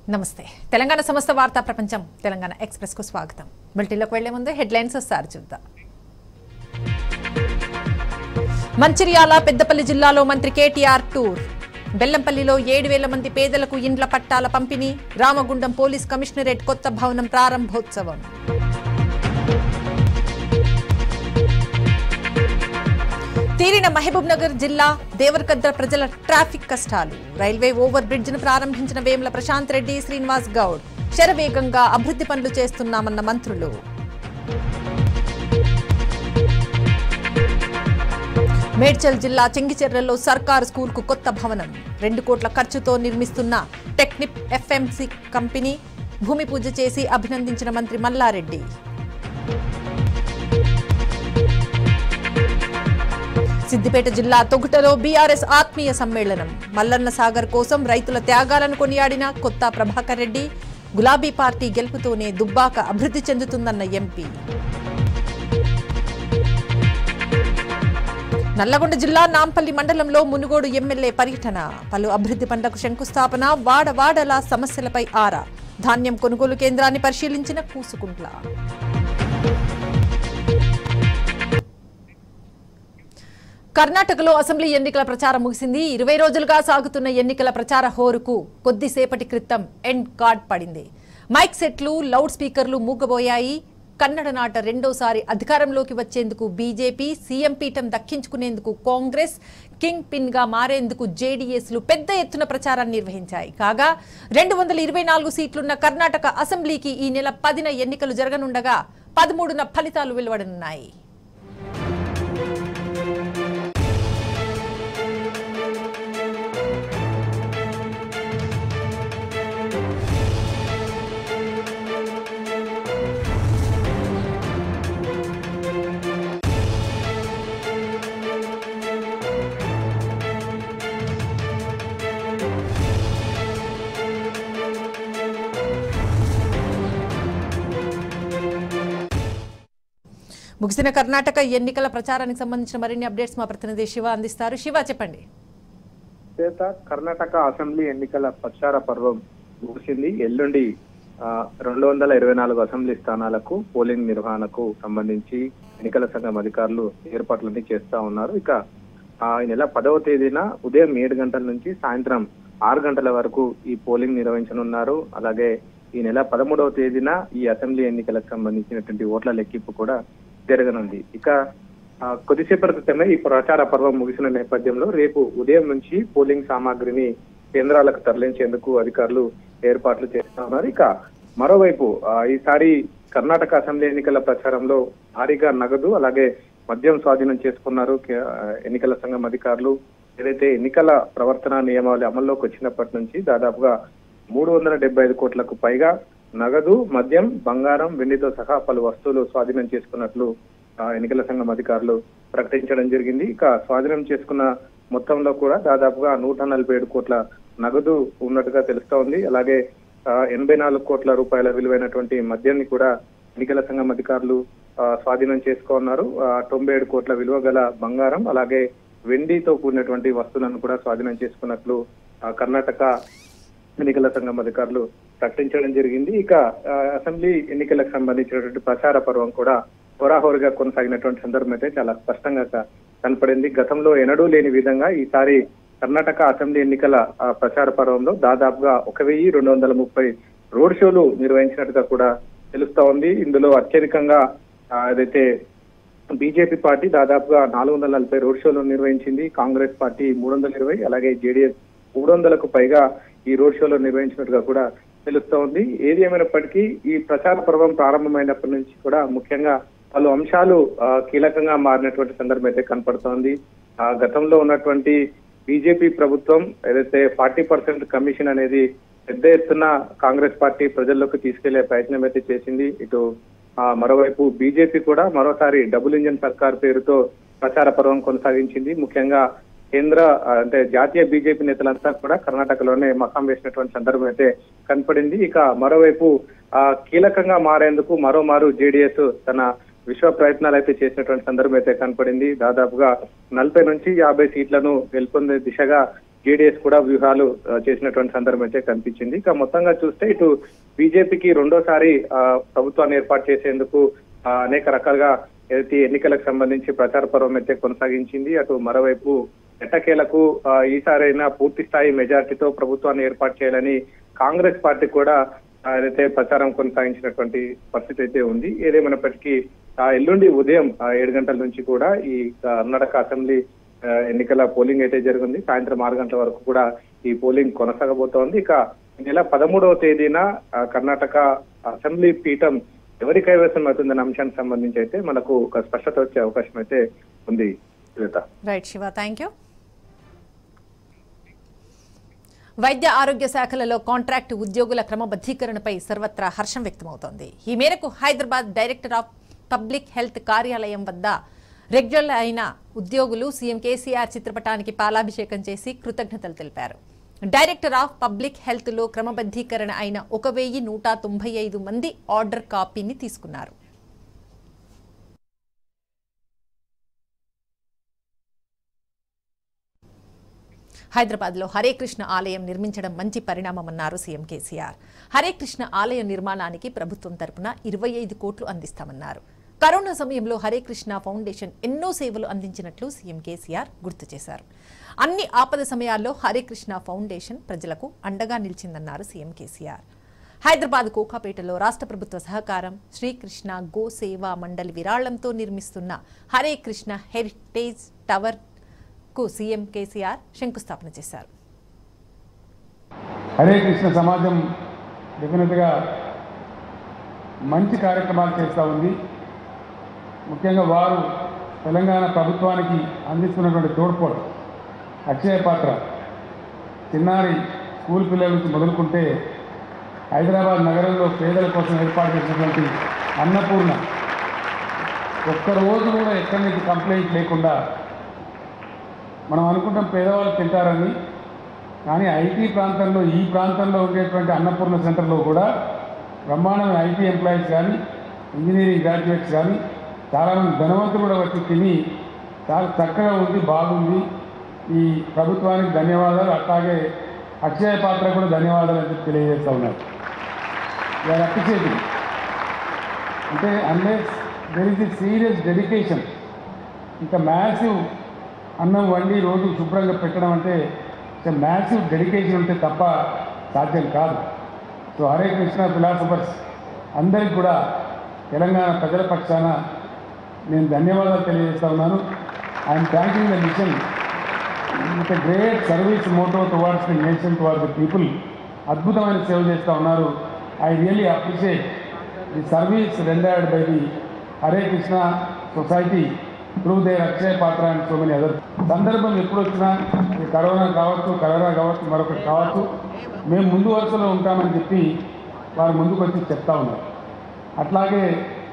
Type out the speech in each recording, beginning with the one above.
నమస్తే తెలంగాణ సమస్త వార్తా ప్రపంచం తెలంగాణ ఎక్స్‌ప్రెస్ కు స్వాగతం. బులెటిన్లోకి వెళ్లే ముందు హెడ్లైన్స్ ఒకసారి చూద్దాం. మంచిర్యాల పెద్దపల్లి జిల్లాలో మంత్రి కేటీఆర్ టూర్. బెల్లంపల్లిలో 7,000 మంది పేదలకు ఇండ్ల పట్టాల పంపిణీ. రామగుండం పోలీస్ కమిషనరేట్ కొత్త భవనం ప్రారంభోత్సవం. తీరిన మహబూబ్ నగర్ జిల్లా దేవరకద్ర ప్రజల ట్రాఫిక్ కష్టాలు. రైల్వే ఓవర్ బ్రిడ్జ్ ను ప్రారంభించిన వేముల ప్రశాంత్ రెడ్డి, శ్రీనివాస్ గౌడ్. శరవేగంగా అభివృద్ధి పనులు చేస్తున్నామన్న మంత్రులు. మేడ్చల్ జిల్లా చెంగిచెర్లలో సర్కారు స్కూల్ కు కొత్త భవనం. 2 కోట్ల ఖర్చుతో నిర్మిస్తున్న టెక్నిప్ ఎఫ్ఎంసి కంపెనీ భూమి పూజ చేసి అభినందించిన మంత్రి మల్లారెడ్డి. సిద్దిపేట జిల్లా తొగుటలో బీఆర్ఎస్ ఆత్మీయ సమ్మేళనం. మల్లన్న సాగర్ కోసం రైతుల త్యాగాలను కొనియాడిన కొత్త ప్రభాకర్ రెడ్డి. గులాబీ పార్టీ గెలుపుతోనే దుబ్బాక అభివృద్ధి చెందుతుందన్న ఎంపీ. నల్లగొండ జిల్లా నాంపల్లి మండలంలో మునుగోడు ఎమ్మెల్యే పర్యటన. పలు అభివృద్ధి పనులకు శంకుస్థాపన. వాడవాడల సమస్యలపై ఆరా. ధాన్యం కొనుగోలు కేంద్రాన్ని పరిశీలించిన కూసుకుంట్ల. కర్ణాటకలో అసెంబ్లీ ఎన్నికల ప్రచారం ముగిసింది. 20 రోజులుగా సాగుతున్న ఎన్నికల ప్రచార హోరుకు కొద్దిసేపటి క్రితం ఎండ్ కార్డ్ పడింది. మైక్ సెట్లు, లౌడ్ స్పీకర్లు మూగబోయాయి. కన్నడ నాట రెండోసారి అధికారంలోకి వచ్చేందుకు బీజేపీ, సీఎం పీఠం దక్కించుకునేందుకు కాంగ్రెస్, కింగ్ పిన్ గా మారేందుకు జేడీఎస్లు పెద్ద ఎత్తున ప్రచారాన్ని నిర్వహించాయి. కాగా 224 సీట్లున్న కర్ణాటక అసెంబ్లీకి ఈ నెల 10న ఎన్నికలు జరగనుండగా 13న ఫలితాలు వెలువడనున్నాయి. ముగిసిన కర్ణాటక ఎన్నికల ప్రచారానికి సంబంధించిన మరిన్ని అప్డేట్స్ మా ప్రతినిధి శివ అందిస్తారు. శివ, చెప్పండి. కర్ణాటక అసెంబ్లీ ఎన్నికల ప్రచార పర్వం ముగిసింది. ఎల్లుండి 224 అసెంబ్లీ స్థానాలకు పోలింగ్ నిర్వహణకు సంబంధించి ఎన్నికల సంఘం అధికారులు ఏర్పాట్లన్నీ చేస్తా ఉన్నారు. ఇక ఈ నెల 10వ తేదీన ఉదయం 7 గంటల నుంచి సాయంత్రం 6 గంటల వరకు ఈ పోలింగ్ నిర్వహించనున్నారు. అలాగే ఈ నెల 13వ తేదీన ఈ అసెంబ్లీ ఎన్నికలకు సంబంధించినటువంటి ఓట్ల లెక్కింపు కూడా జరగనుంది. ఇక కొద్దిసేపటి క్రితమే ఈ ప్రచార పర్వం ముగిసిన నేపథ్యంలో రేపు ఉదయం నుంచి పోలింగ్ సామాగ్రిని కేంద్రాలకు తరలించేందుకు అధికారులు ఏర్పాట్లు చేస్తా ఉన్నారు. ఇక మరోవైపు ఈసారి కర్ణాటక అసెంబ్లీ ఎన్నికల ప్రచారంలో భారీగా నగదు అలాగే మద్యం స్వాధీనం చేసుకున్నారు ఎన్నికల సంఘం అధికారులు. ఏదైతే ఎన్నికల ప్రవర్తన నియమావళి అమల్లోకి వచ్చినప్పటి నుంచి దాదాపుగా 375 కోట్లకు పైగా నగదు, మద్యం, బంగారం, వెండితో సహా పలు వస్తువులు స్వాధీనం చేసుకున్నట్లు ఎన్నికల సంఘం అధికారులు ప్రకటించడం జరిగింది. ఇక స్వాధీనం చేసుకున్న మొత్తంలో కూడా దాదాపుగా 147 కోట్ల నగదు ఉన్నట్టుగా తెలుస్తా ఉంది. అలాగే 84 కోట్ల రూపాయల విలువైనటువంటి మద్యాన్ని కూడా ఎన్నికల సంఘం అధికారులు స్వాధీనం చేసుకున్నారు. 97 కోట్ల విలువ గల బంగారం అలాగే వెండితో కూడినటువంటి వస్తువులను కూడా స్వాధీనం చేసుకున్నట్లు కర్ణాటక ఎన్నికల సంఘం అధికారులు ప్రకటించడం జరిగింది. ఇక అసెంబ్లీ ఎన్నికలకు సంబంధించినటువంటి ప్రచార పర్వం కూడా హోరాహోరుగా కొనసాగినటువంటి సందర్భం అయితే చాలా స్పష్టంగా కనపడింది. గతంలో ఎన్నడూ లేని విధంగా ఈసారి కర్ణాటక అసెంబ్లీ ఎన్నికల ప్రచార పర్వంలో దాదాపుగా 1230 రోడ్ షోలు నిర్వహించినట్టుగా కూడా తెలుస్తా ఉంది. ఇందులో అత్యధికంగా ఏదైతే బీజేపీ పార్టీ దాదాపుగా 440 రోడ్ షోలు నిర్వహించింది. కాంగ్రెస్ పార్టీ 320, అలాగే జేడీఎస్ 300కు పైగా ఈ రోడ్ షోలో నిర్వహించినట్టుగా కూడా తెలుస్తా ఉంది. ఏది ఏమైనప్పటికీ ఈ ప్రచార పర్వం ప్రారంభమైనప్పటి నుంచి కూడా ముఖ్యంగా పలు అంశాలు కీలకంగా మారినటువంటి సందర్భం అయితే కనపడుతోంది. గతంలో ఉన్నటువంటి బీజేపీ ప్రభుత్వం ఏదైతే 40% కమిషన్ అనేది పెద్ద ఎత్తున కాంగ్రెస్ పార్టీ ప్రజల్లోకి తీసుకెళ్లే ప్రయత్నం అయితే చేసింది. ఇటు మరోవైపు బీజేపీ కూడా మరోసారి డబుల్ ఇంజన్ సర్కార్ పేరుతో ప్రచార పర్వం కొనసాగించింది. ముఖ్యంగా కేంద్ర అంటే జాతీయ బీజేపీ నేతలంతా కూడా కర్ణాటకలోనే మకాం వేసినటువంటి సందర్భం అయితే కనపడింది. ఇక మరోవైపు కీలకంగా మారేందుకు మరోమారు జేడీఎస్ తన విశ్వ ప్రయత్నాలు అయితే చేసినటువంటి సందర్భం అయితే కనపడింది. దాదాపుగా 40 నుంచి 50 సీట్లను గెలుపొందే దిశగా జేడీఎస్ కూడా వ్యూహాలు చేసినటువంటి సందర్భం అయితే కనిపించింది. ఇక మొత్తంగా చూస్తే ఇటు బీజేపీకి రెండోసారి ప్రభుత్వాన్ని ఏర్పాటు చేసేందుకు అనేక రకాలుగా ఏదైతే ఎన్నికలకు సంబంధించి ప్రచార పర్వం అయితే కొనసాగించింది. అటు మరోవైపు ఎట్టకేలకు ఈసారైనా పూర్తి స్థాయి మెజార్టీతో ప్రభుత్వాన్ని ఏర్పాటు చేయాలని కాంగ్రెస్ పార్టీ కూడా ఏదైతే ప్రచారం కొనసాగించినటువంటి పరిస్థితి అయితే ఉంది. ఏదేమైనప్పటికీ ఎల్లుండి ఉదయం 7 గంటల నుంచి కూడా ఈ కర్ణాటక అసెంబ్లీ ఎన్నికల పోలింగ్ అయితే జరిగింది. సాయంత్రం 6 గంటల వరకు కూడా ఈ పోలింగ్ కొనసాగబోతోంది. ఇక నెల 13వ తేదీన కర్ణాటక అసెంబ్లీ పీఠం ఎవరి కైవసం అవుతుందన్న అంశానికి సంబంధించి అయితే మనకు ఒక స్పష్టత వచ్చే అవకాశం అయితే ఉంది. Right Shiva, thank you. వైద్య ఆరోగ్య శాఖలలో కాంట్రాక్టు ఉద్యోగుల క్రమబద్ధీకరణపై సర్వత్రా హర్షం వ్యక్తమవుతోంది. ఈ మేరకు Hyderabad director of public health కార్యాలయం వద్ద రెగ్యులర్ అయిన ఉద్యోగులు సీఎం కేసీఆర్ చిత్రపటానికి పాలాభిషేకం చేసి కృతజ్ఞతలు తెలిపారు. డైరెక్టర్ ఆఫ్ పబ్లిక్ హెల్త్ లో క్రమబద్ధీకరణ అయిన 1195 మంది ఆర్డర్ కాపీని తీసుకున్నారు. హైదరాబాద్ లో హరే కృష్ణ ఆలయం నిర్మించడం మంచి పరిణామమన్నారు సీఎం కేసీఆర్. హరే కృష్ణ ఆలయ నిర్మాణానికి ప్రభుత్వం తరపున 25 కోట్లు అందిస్తామన్నారు. కరోనా సమయంలో హరే కృష్ణ ఫౌండేషన్ ఎన్నో సేవలు అందించినట్లు సీఎం కేసీఆర్ గుర్తు చేశారు. అన్ని ఆపద సమయాల్లో హరే కృష్ణ ఫౌండేషన్ ప్రజలకు అండగా నిలిచిందన్నారు సీఎం కేసీఆర్. హైదరాబాద్ కోకాపేటలో రాష్ట్ర ప్రభుత్వ సహకారం శ్రీకృష్ణ గో సేవా మండలి విరాళంతో నిర్మిస్తున్న హరే కృష్ణ హెరిటేజ్ టవర్ కు సీఎం కేసీఆర్ శంకుస్థాపన చేశారు. హరే కృష్ణ సమాజం డెఫినెట్గా మంచి కార్యక్రమాలు చేస్తూ ఉంది. ముఖ్యంగా వారు తెలంగాణ ప్రభుత్వానికి అందిస్తున్నటువంటి తోడ్పాటు అక్షయ పాత్ర, చిన్నారి స్కూల్ పిల్లల నుంచి మొదలుకుంటే హైదరాబాద్ నగరంలో పేదల కోసం ఏర్పాటు చేసినటువంటి అన్నపూర్ణ, ఒక్కరోజు కూడా ఎక్కడి నుంచి కంప్లైంట్ లేకుండా, మనం అనుకుంటాం పేదవాళ్ళు తింటారని, కానీ ఐటీ ప్రాంతంలో ఈ ప్రాంతంలో ఉండేటువంటి అన్నపూర్ణ సెంటర్లో కూడా బ్రహ్మాండమైన ఐటీ ఎంప్లాయీస్ కానీ ఇంజనీరింగ్ గ్రాడ్యుయేట్స్ కానీ చాలామంది ధనవంతులు కూడా వచ్చి తిని చాలా చక్కగా ఉంది, బాగుంది, ఈ ప్రభుత్వానికి ధన్యవాదాలు, అట్లాగే అక్షయ పాత్ర కూడా ధన్యవాదాలు అని చెప్పి తెలియజేస్తూ ఉన్నారు. ఇలా అప్రిషియేటింగ్ అంటే unless there is the serious dedication, ఇంత మ్యాసివ్ అన్నం వండి రోజు శుభ్రంగా పెట్టడం అంటే మ్యాసివ్ డెడికేషన్ ఉంటే తప్ప సాధ్యం కాదు. సో హరే కృష్ణ ఫిలాసఫర్స్ అందరికీ కూడా తెలంగాణ ప్రజల పక్షాన నేను ధన్యవాదాలు తెలియజేస్తా ఉన్నాను. I'm thanking the mission with a great service motto towards the nation, towards the people. అద్భుతమైన సేవ చేస్తూ ఉన్నారు. I really appreciate the service rendered by the Hare Krishna society through their Akshaya Patra and so many other. సందర్భం ఎప్పుడు వచ్చినా కరోనా కావచ్చు మరొకటి కావచ్చు, మేము ముందు వరుసలో ఉంటామని చెప్పి వారు ముందుకు వచ్చి చెప్తా ఉన్నారు. అట్లాగే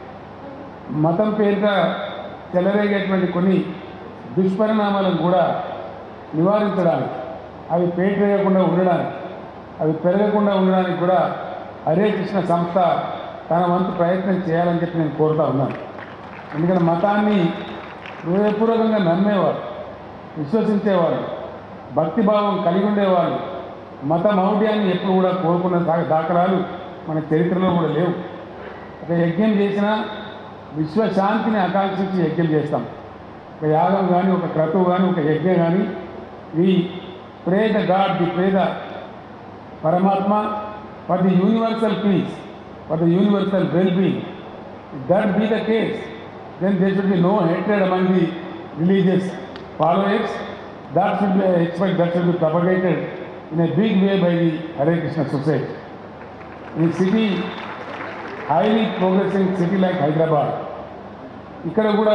మతం పేరుగా చెలరేగేటువంటి కొన్ని దుష్పరిణామాలను కూడా నివారించడానికి, అవి పేటరేయకుండా ఉండడానికి, అవి పెరగకుండా ఉండడానికి కూడా హరే కృష్ణ సంస్థ తన వంతు ప్రయత్నం చేయాలని చెప్పి నేను కోరుతా ఉన్నాను. ఎందుకంటే మతాన్ని హృదయపూర్వకంగా నమ్మేవారు, విశ్వసించేవాళ్ళు, భక్తిభావం కలిగి ఉండేవాళ్ళు మత మౌఢ్యాన్ని ఎప్పుడు కూడా కోరుకున్న దాఖలాలు మన చరిత్రలో కూడా లేవు. ఒక యజ్ఞం చేసినా విశ్వశాంతిని ఆకాంక్షించి యజ్ఞం చేస్తాం. ఒక యాగం కానీ, ఒక క్రతువు కానీ, ఒక యజ్ఞం కానీ, we pray the God, we pray the Paramatma for the universal peace, for the universal well being. If that be the case, then there should be no hatred among the religious followers. That should be propagated in a big way by the Hare Krishna society. In a city, highly progressing city like Hyderabad, ఇక్కడ కూడా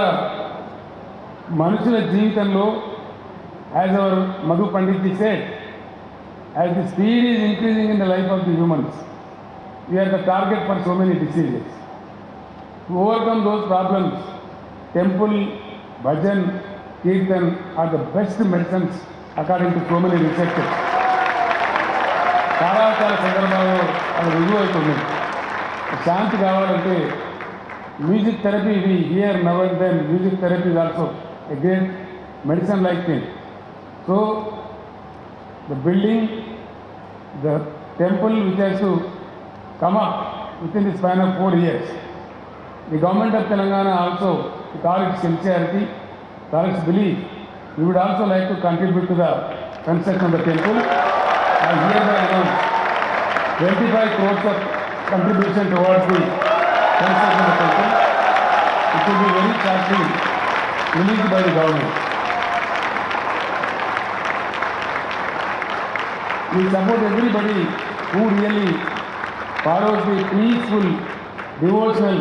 మనుషుల జీవితంలో, as our Madhu Pandit ji said, as the speed is increasing in the life of the humans, we are the target for so many diseases. To overcome those problems, temple, bhajan, kirtan are the best medicines according to so many researchers. చాలా సందర్భాల్లో అది రుజువు అవుతుంది. శాంతి కావాలంటే music therapy, we hear now and then music therapy is also a great medicine like thing. So the building, the temple which has to come up within the span of 4 years. The government of Telangana also, with all its sincerity, with all its belief, we would also like to contribute to the construction of the temple. I hereby announce 25 crores of contribution towards the construction of the temple. It will be very shortly released by the government. We support everybody who really follows the peaceful, devotional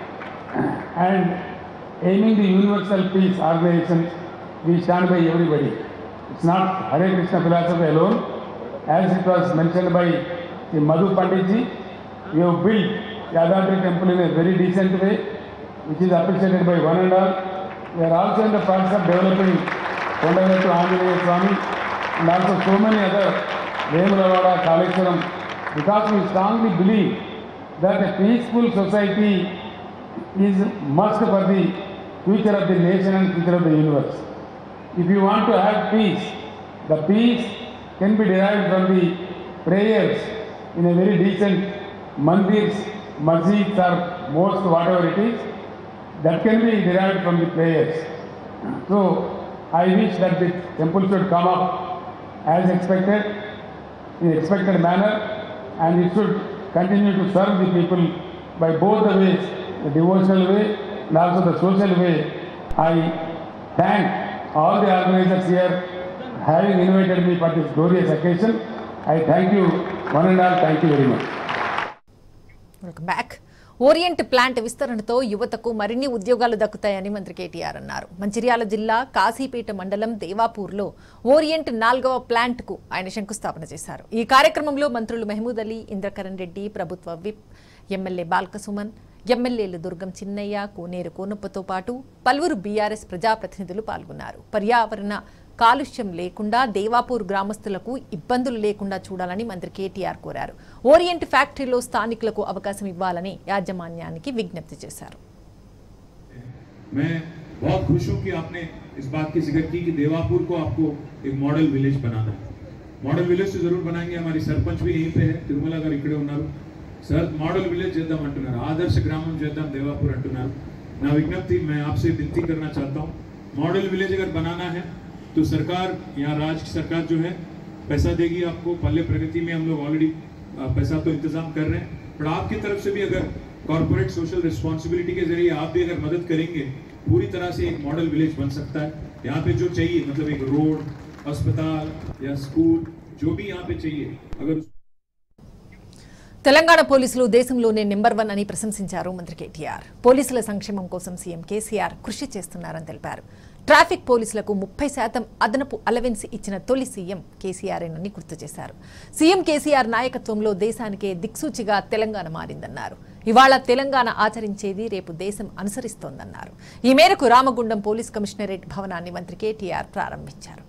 and aiming the universal peace organizations. We stand by everybody. It's not Hare Krishna philosophy alone. As it was mentioned by the Madhu Panditji, we have built Yadadri temple in a very decent way, which is appreciated by one and all. We are also in the process of developing Kondavettu Anjaneya Swami and also so many other Vemulavada, Kaleshwaram, because we strongly believe that a peaceful society is must for the future of the nation and future of the universe. If you want to have peace, the peace can be derived from the prayers in a very decent mandirs, masjids or mosques, whatever it is, that can be derived from the prayers. So I wish that the temple should come up as expected, in expected manner, and it should continue to serve the people by both the ways, the devotional way and also the social way. I thank all the organizers here having invited me for this glorious occasion. I thank you one and all. Thank you very much. Welcome back. Orient plant విస్తరణతో యువతకు మరిన్ని ఉద్యోగాలు దక్కుతాయని మంత్రి కేటీఆర్ అన్నారు. మంచిర్యాల జిల్లా కాశీపేట మండలం దేవాపూర్లో orient 4వ ప్లాంట్కు ఆయన శంకుస్థాపన చేశారు. ఈ కార్యక్రమంలో మంత్రులు మహమూద్ అలీ, ఇంద్రకరణ్ రెడ్డి, ప్రభుత్వ విప్, ఎమ్మెల్యే బాల్కసుమన్, ఎమ్మెల్యేలు దుర్గం చిన్నయ్య, కోనేరు కోనప్పతో పాటు పలువురు బీఆర్ఎస్ ప్రజాప్రతినిధులు పాల్గొన్నారు. పర్యావరణ కాలుష్యం లేకుండా దేవాపూర్ గ్రామస్తులకు ఇబ్బందులు లేకుండా చూడాలని మంత్రి కేటీఆర్ కోరారు. ఓరియంట్ ఫ్యాక్టరీలో స్థానికులకు అవకాశం ఇవ్వాలని యాజమాన్యానికి విజ్ఞప్తి చేశారు. मैं बहुत खुश हूं कि आपने इस बात की जिक्र की कि देवापुर को आपको एक मॉडल विलेज बनाना है. मॉडल विलेज तो जरूर बनाएंगे. हमारी सरपंच भी यहीं पे है, तिरुमला गाరు ఇక్కడే ఉన్నారు. सर मॉडल विलेज చేద్దాం అంటున్నారు, ఆదర్శ గ్రామం చేద్దాం देवापुर అంటున్నారు. నా విజ్ఞప్తి, मैं आपसे विनती करना चाहता हूं, मॉडल विलेज अगर बनाना है तो सरकार, यहाँ राज्य की सरकार जो है पैसा देगी आपको. पल्ले प्रगति में हम लोग ऑलरेडी पैसा तो इंतजाम कर रहे हैं, पर आपकी तरफ से भी अगर कॉर्पोरेट सोशल रिस्पॉन्सिबिलिटी के जरिए आप भी अगर मदद करेंगे, पूरी तरह से एक मॉडल विलेज बन सकता है. यहाँ पे जो चाहिए, मतलब एक रोड, अस्पताल या स्कूल, जो भी यहाँ पे चाहिए, अगर తెలంగాణ పోలీసులు దేశంలోనే నెంబర్ 1 అని ప్రశంసించారు మంత్రి కేటీఆర్. పోలీసుల సంక్షేమం కోసం సీఎం కేసీఆర్ కృషి చేస్తున్నారని తెలిపారు. ట్రాఫిక్ పోలీసులకు 30% అదనపు అలవెన్స్ ఇచ్చిన తొలి సీఎం కేసీఆర్ఏనని గుర్తు చేశారు. సీఎం కేసీఆర్ నాయకత్వంలో దేశానికే దిక్సూచిగా తెలంగాణ మారిందన్నారు. ఇవాళ తెలంగాణ ఆచరించేది రేపు దేశం అనుసరిస్తోందన్నారు. ఈ మేరకు రామగుండం పోలీస్ కమిషనరేట్ భవనాన్ని మంత్రి కేటీఆర్ ప్రారంభించారు.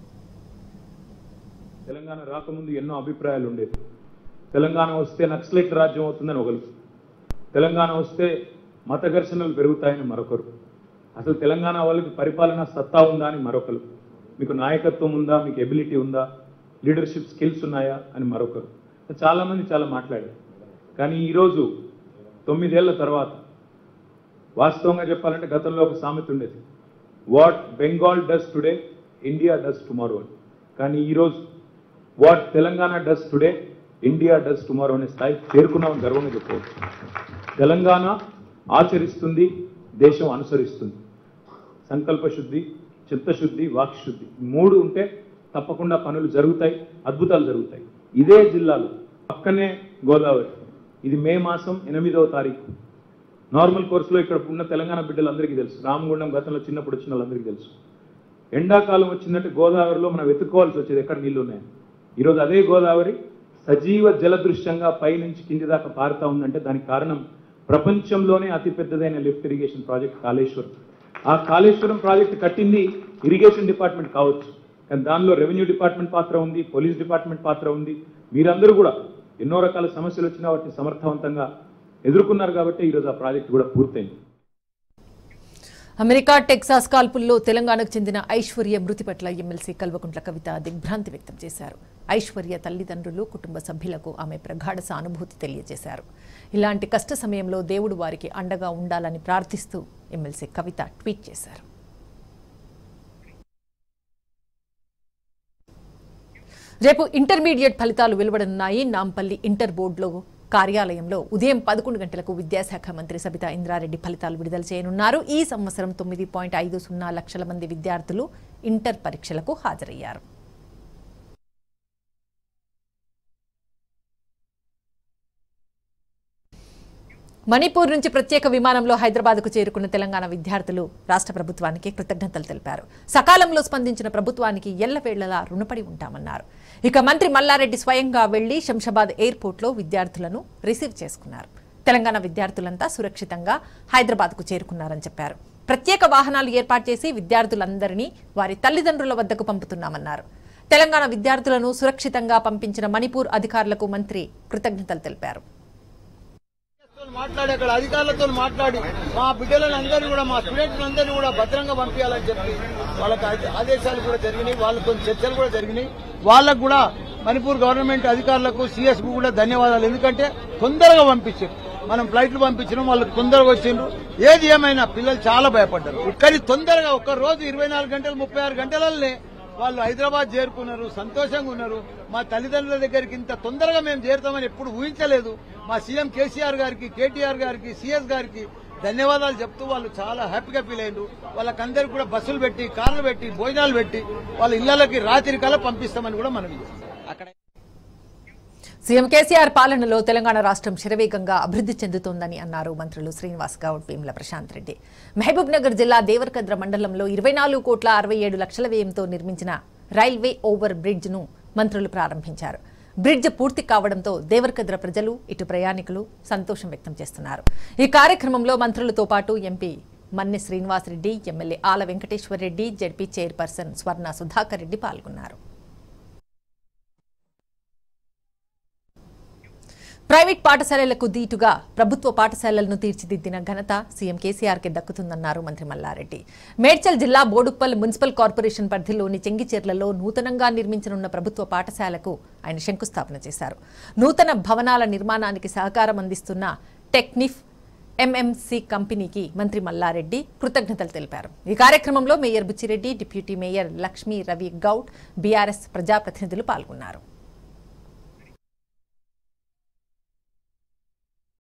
తెలంగాణ రాకముందు ఎన్నో అభిప్రాయాలు ఉండేవి. తెలంగాణ వస్తే నక్సలైట్ రాజ్యం అవుతుందని ఒకరు, తెలంగాణ వస్తే మత ఘర్షణలు పెరుగుతాయని మరొకరు, అసలు తెలంగాణ వాళ్ళకి పరిపాలన సత్తా ఉందా అని మరొకరు, మీకు నాయకత్వం ఉందా, మీకు ఎబిలిటీ ఉందా, లీడర్షిప్ స్కిల్స్ ఉన్నాయా అని మరొకరు. చాలామంది చాలా మాట్లాడారు. కానీ ఈరోజు 9 ఏళ్ల తర్వాత వాస్తవంగా చెప్పాలంటే గతంలో ఒక సామెత ఉండేది, what Bengal does today India does tomorrow అని. కానీ ఈరోజు what Telangana does today India does tomorrow అనే స్థాయికి చేరుకున్నామని గర్వంగా చెప్పవచ్చు. తెలంగాణ ఆచరిస్తుంది, దేశం అనుసరిస్తుంది. సంకల్ప శుద్ధి, చిత్తశుద్ధి, వాక్శుద్ధి 3 ఉంటే తప్పకుండా పనులు జరుగుతాయి, అద్భుతాలు జరుగుతాయి. ఇదే జిల్లాలో పక్కనే గోదావరి, ఇది మే మాసం 8వ తారీఖు. నార్మల్ కోర్సులో ఇక్కడ ఉన్న తెలంగాణ బిడ్డలందరికీ తెలుసు, రామగుండం గతంలో చిన్నప్పుడు వచ్చిన వాళ్ళందరికీ తెలుసు. ఎండాకాలం వచ్చిందంటే గోదావరిలో మనం వెతుక్కోవాల్సి వచ్చేది ఎక్కడ నీళ్లు ఉన్నాయని. ఈరోజు అదే గోదావరి సజీవ జలదృశ్యంగా పైనుంచి కింది దాకా పారుతా ఉందంటే దానికి కారణం ప్రపంచంలోనే అతిపెద్దదైన లిఫ్ట్ ఇరిగేషన్ ప్రాజెక్ట్ కాళేశ్వరం. ఆ కాళేశ్వరం ప్రాజెక్ట్ కట్టింది ఇరిగేషన్ డిపార్ట్మెంట్ కావచ్చు, కానీ దానిలో రెవెన్యూ డిపార్ట్మెంట్ పాత్ర ఉంది, పోలీస్ డిపార్ట్మెంట్ పాత్ర ఉంది. మీరందరూ కూడా ఎన్నో రకాల సమస్యలు వచ్చినా వాటిని సమర్థవంతంగా ఎదుర్కొన్నారు కాబట్టి ఈరోజు ఆ ప్రాజెక్ట్ కూడా పూర్తయింది. అమెరికా టెక్సాస్ కాల్పుల్లో తెలంగాణకు చెందిన ఐశ్వర్య మృతి పట్ల ఎమ్మెల్సీ కల్వకుంట్ల కవిత దిగ్భ్రాంతి వ్యక్తం చేశారు. ఐశ్వర్య తల్లిదండ్రులు, కుటుంబ సభ్యులకు ఆమె ప్రగాఢ సానుభూతి తెలియజేశారు. ఇలాంటి కష్ట సమయంలో దేవుడు వారికి అండగా ఉండాలని ప్రార్థిస్తూ ఎమ్మెల్సీ కవిత ట్వీట్ చేశారు. రేపు ఇంటర్మీడియట్ ఫలితాలు వెలువడనున్నాయి. నాంపల్లి ఇంటర్ బోర్డులో కార్యాలయంలో ఉదయం 11 గంటలకు విద్యాశాఖ మంత్రి సబితా ఇంద్రారెడ్డి ఫలితాలు విడుదల చేయనున్నారు. ఈ సంవత్సరం 9.50 లక్షల మంది విద్యార్థులు ఇంటర్ పరీక్షలకు హాజరయ్యారు. మణిపూర్ నుంచి ప్రత్యేక విమానంలో హైదరాబాద్కు చేరుకున్న తెలంగాణ విద్యార్థులు రాష్ట్ర ప్రభుత్వానికి కృతజ్ఞతలు తెలిపారు. సకాలంలో స్పందించిన ప్రభుత్వానికి ఎల్లవేళ్లలా రుణపడి ఉంటామన్నారు. ఇక మంత్రి మల్లారెడ్డి స్వయంగా వెళ్లి శంషాబాద్ ఎయిర్పోర్ట్లో విద్యార్థులను రిసీవ్ చేసుకున్నారు. తెలంగాణ విద్యార్థులంతా సురక్షితంగా హైదరాబాద్కు చేరుకున్నారని చెప్పారు. ప్రత్యేక వాహనాలు ఏర్పాటు చేసి విద్యార్థులందరినీ వారి తల్లిదండ్రుల వద్దకు పంపుతున్నామన్నారు. తెలంగాణ విద్యార్థులను సురక్షితంగా పంపించిన మణిపూర్ అధికారులకు మంత్రి కృతజ్ఞతలు తెలిపారు. మాట్లాడి అక్కడ అధికారులతో మాట్లాడి మా బిడ్డలందరినీ కూడా, మా స్టూడెంట్లందరినీ కూడా భద్రంగా పంపించాలని చెప్పి వాళ్ళకి ఆదేశాలు కూడా జరిగినాయి. వాళ్ళతో చర్చలు కూడా జరిగినాయి. వాళ్ళకు కూడా మణిపూర్ గవర్నమెంట్ అధికారులకు, సిఎస్ కు కూడా ధన్యవాదాలు. ఎందుకంటే తొందరగా పంపించారు. మనం ఫ్లైట్లు పంపించినాం, వాళ్ళు తొందరగా వచ్చిండ్రు. ఏది ఏమైనా పిల్లలు చాలా భయపడ్డారు. కానీ తొందరగా ఒక్క రోజు 24 గంటలు 36 గంటలనే వాళ్ళు హైదరాబాద్ చేరుకున్నారు, సంతోషంగా ఉన్నారు. మా తల్లిదండ్రుల దగ్గరికి ఇంత తొందరగా మేము చేరుతామని ఎప్పుడు ఊహించలేదు. మా సీఎం కేసీఆర్ గారికి, కేటీఆర్ గారికి, సీఎస్ గారికి ధన్యవాదాలు చెప్తూ వాళ్ళు చాలా హ్యాపీగా ఫీల్ అయ్యారు. వాళ్ళకందరికి కూడా బస్సులు పెట్టి, కార్లు పెట్టి, భోజనాలు పెట్టి వాళ్ళ ఇళ్లకి రాత్రి కల్లా పంపిస్తామని కూడా మనం అక్కడ. సీఎం కేసీఆర్ పాలనలో తెలంగాణ రాష్ట్రం శరవేగంగా అభివృద్ధి చెందుతోందని అన్నారు మంత్రులు శ్రీనివాస్ గౌడ్, వేముల ప్రశాంత్ రెడ్డి. మహబూబ్ నగర్ జిల్లా దేవరకద్ర మండలంలో 24,67,00,000 వ్యయంతో నిర్మించిన రైల్వే ఓవర్ బ్రిడ్జ్ ను మంత్రులు ప్రారంభించారు. బ్రిడ్జ్ పూర్తి కావడంతో దేవరకద్ర ప్రజలు, ఇటు ప్రయాణికులు సంతోషం వ్యక్తం చేస్తున్నారు. ఈ కార్యక్రమంలో మంత్రులతో పాటు MP Manne Srinivas Reddy, MLA Ala Venkateshwar Reddy, ZP chairperson స్వర్ణ సుధాకర్ రెడ్డి పాల్గొన్నారు. ప్రైవేట్ పాఠశాలలకు దీటుగా ప్రభుత్వ పాఠశాలలను తీర్చిదిద్దిన ఘనత సీఎం కేసీఆర్కే దక్కుతుందన్నారు మంత్రి మల్లారెడ్డి. మేడ్చల్ జిల్లా బోడుప్పల్ మున్సిపల్ కార్పొరేషన్ పరిధిలోని చెంగిచెర్లలో నూతనంగా నిర్మించనున్న ప్రభుత్వ పాఠశాలకు ఆయన శంకుస్థాపన చేశారు. నూతన భవనాల నిర్మాణానికి సహకారం అందిస్తున్న టెక్నిఫ్ ఎంఎంసీ కంపెనీకి మంత్రి మల్లారెడ్డి కృతజ్ఞతలు తెలిపారు. ఈ కార్యక్రమంలో mayor Buchireddy, deputy mayor Lakshmi Ravi Goud, BRS ప్రజాప్రతినిధులు పాల్గొన్నారు.